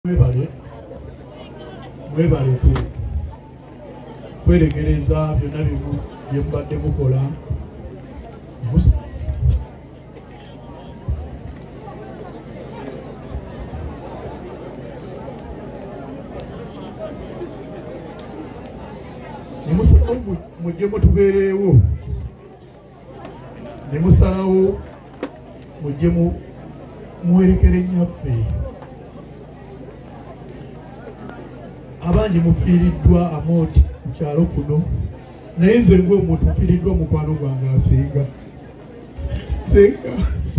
Mwebale kwerekereza byonna bye mubadde mukola nemusalawo mujje mutubeereewo nemusalawo mujje muwerekere nnyaffe abangi mufiiriddwa amooti ku kyalo kuno naye nze ng'omuntu nfiiriddwa mukwano gwange asinga senga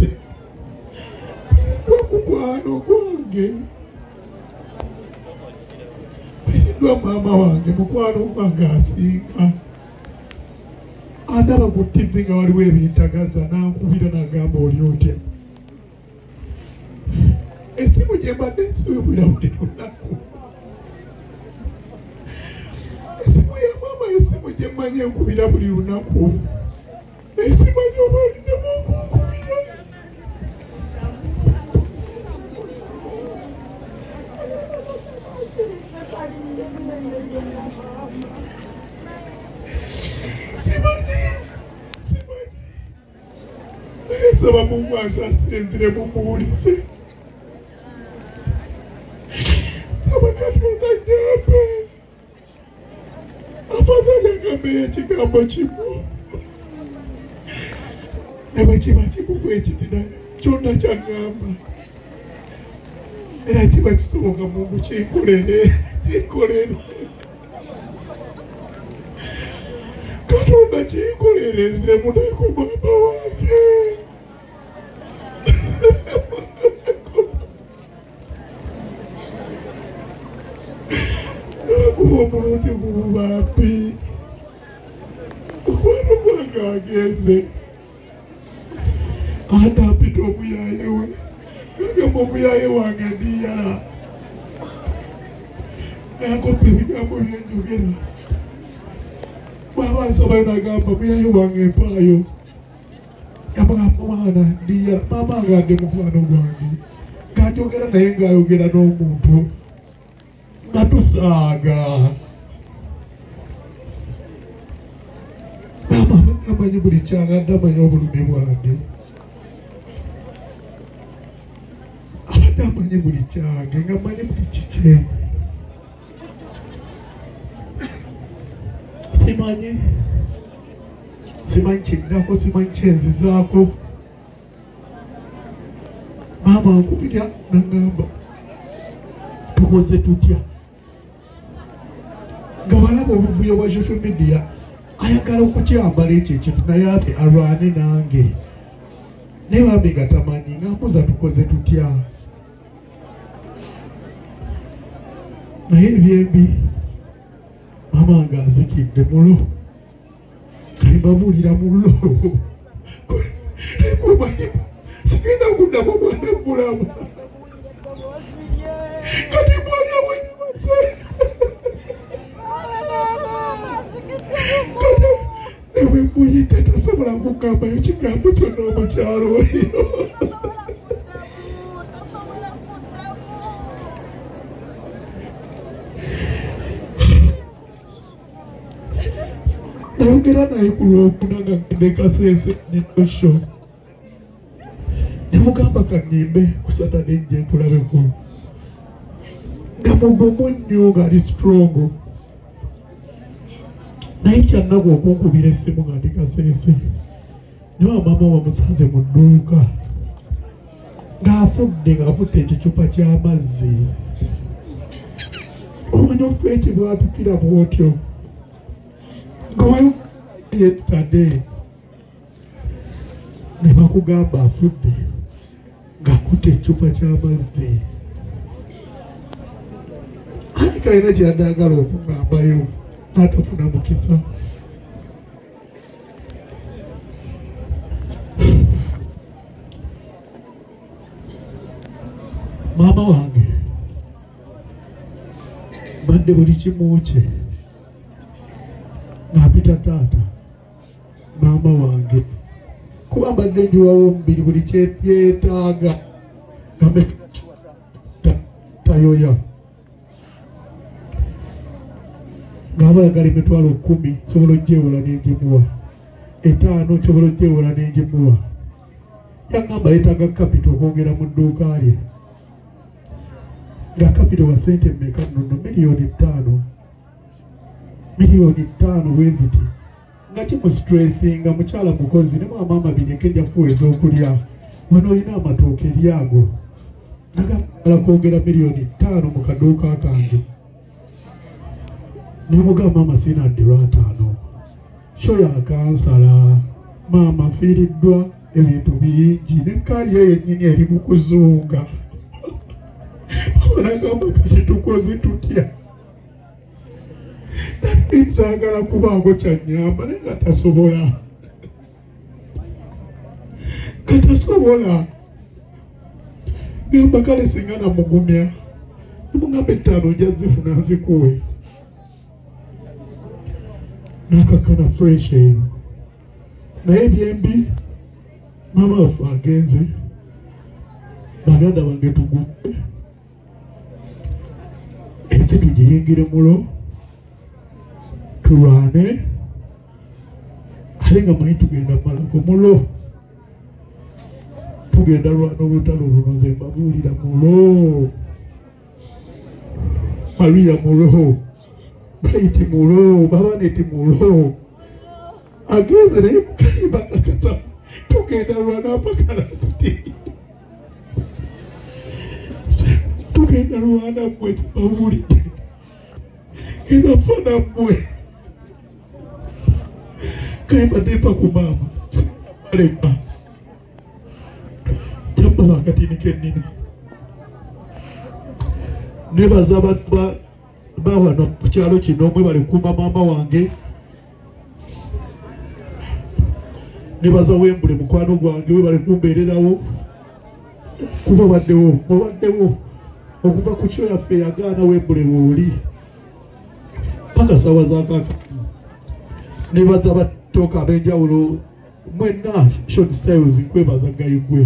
mukwano gwange fiiriddwa maama wange mukwano gwange asinga andaba ku ttivi nga waliwo ebintagaza nankubira nagamba oli otya esimu gye mbadde nsiwibwira buli lunaku esimu ya maama esimu gye mmanyi enkubira buli lunaku esimanyi oba olindemu okunkubira simanyi nsaba Mungu ansaasire mumuwulize saba Katonda nyambe afadhali agambe ekigambo kimu ne bwe kiba kimu bwekitira kyonna kyagamba era kiba kisoboka Mungu kinkolere Katonda kinkolere nze munaku maama wange nakuba omulundi gumu Bambi mukwano gwange agenze atampita omuyaye we nagamba omuyaye wange ndiyala nakopa ebigambo byenjogera bwaba nsabayo nagamba muyaye wange empaayo yamugamba mwana ndiyala maama nga ndi mukwano gwange kanjogera naye ngaayogera n'omuntu nga tusaaga maama amanyi buli kyanga ndamanyi obulumi bwange abadde amanyi buli kyange nga manyi buli kikye simanyi kiddako simanyi kyenzizaako maama nkubira nagamba tukoze tutya nga walaba obuvuyo bwa social media ayagala okukyambala ekyo ekintu naye ate alwane nange naye Bambi nga tamanyi ngambuza tukoze tutya naye ebyembi maama nga nzikidde mulo kali babuulira mulo kumanyi sigenda kuddamu mwana mulamu kati mwali awenyumase kati ewe muyita tasobola kugambayo kigambo kyonna omukyalo oyo nayogera naye ku Lwokuna nga ngende Kasese netosho nemugamba kaŋŋimbe ku Saturday nje ntulabeko nga mugumu nnyo ng'ali strong naye kyannagwa okunkubira essimu nga ndi Kasese niwe maama wamusanze mu dduuka ng'afudde ng'akutte ekicupa ky'amazzi omanya ofeeki bwatukira bwotyo ngawayo yesterday ne bakugamba afudde ng'akutte ekicupa ky'amazzi alika alina kyeyadagala okugambayo n'atafuna mukisa maama wange badde buli kimu kye ng'apita taata maama wange kuba mbadde njiwawo omubiri buli kyeyeetaaga tayoya ngaba yagala emitwalo 10 sobola ojewola n'egimuwa 5 sobola ojewola n'egimuwa yagamba yetaaga kapito okwongera mu dduuka lye nga kapito wa sente mmeka nno miliyoni 5 bweziti nga kimusitresinga mukyala mukozi ne maama bineke nja kuweza okulya wano olina amatooke eryago nagala kwongera miliyoni 5 mu kaduuka kange nemugamba maama sina ddirwa 5 sho yakansala maama afiiriddwa ebintu bingi nekkaali eyo yennyini eri mu kuzunga nagamba kati tukoze tutya nsaagala kubaako kyanyamba naye nga tasobola gamba kale singa namugumya nemugamba 5 ojja zifuna nzikuwe nakakana fresh eyo naye byembi maama waffe agenze baganda bange tugume ensi tugiyingire mulo tulwane ate nga manyi tugenda malako mulo tugenda lwana olutalo lunoze mbabuulira mulo Maria mulo Baiti mulo Babaneti mulo agenze naye mukali bakakata tugenda lwana pakalasiti tugenda lwana mwe mbabuulidde genda fana mwe kaimba depa ku maama aleka kyapa bakatini kennini nebaza abantu bawano ku kyalo kino omwe bali kumba maama wange nebaza wembule mukwano gwange we bali kumbeererawo kuba baddewo okuva ku kyo yaffe yagaana wembule wooli paka sawa za kaka nebaza batoka abenjawulo mwenna short styles nkwebaza gayigwe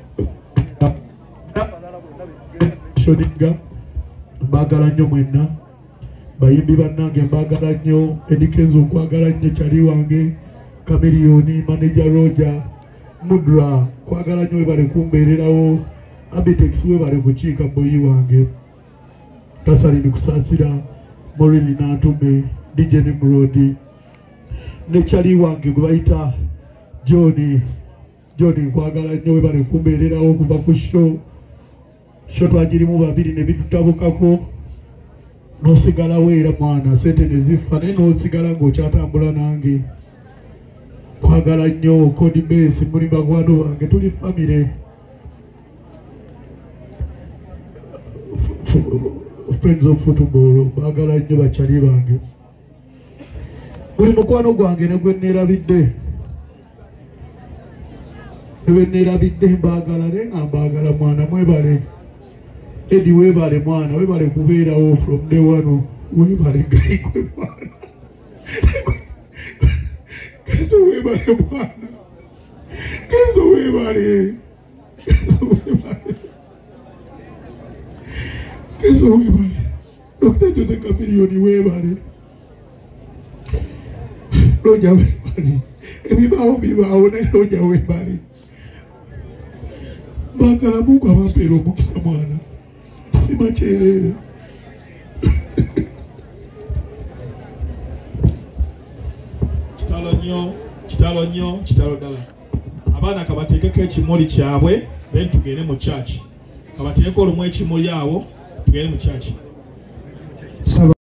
shoninga mbagala nnyo mwenna bayimbi bannange mbagala nnyo edikenzo nkwagala nnyo kyali wange Kamiliyoni manager Roger Mudra kwagala nnyo webale kumbeererawo Abitex webale kukiika boyi wange Kasalini kusaasira Morini Natume DJ Nimrodi ne kyali wange gwe bayita Johnny kwagala nnyo webale kumbeererawo kuva ku show twagirimu babiri ne bitutabukako n'osigala weera mwana sente ne zifa naye n'osigala ng'okyatambula nange kwagala nnyo Cody Base muli bagwano wange tuli family friends of football bagala nnyo bakyali bange buli mukwano gwange ne gwe neerabidde mbagala naye nga mbagala mwana mwebale Edi webale mwana webale kubeerawo from day one webale gaikwe mwana Kezo webale mwana Kezo webale Dr. Jose Kamiliyoni webale Roja webale Ebibaawo naye Roja webale Bakala Mungu abampeera omukisa mwana Sima kyerere kitalo ddala abaana kabateekeko ekimuli kyabwe then tugende mu church kabateekeko olumu ekimuli awo tugende mu church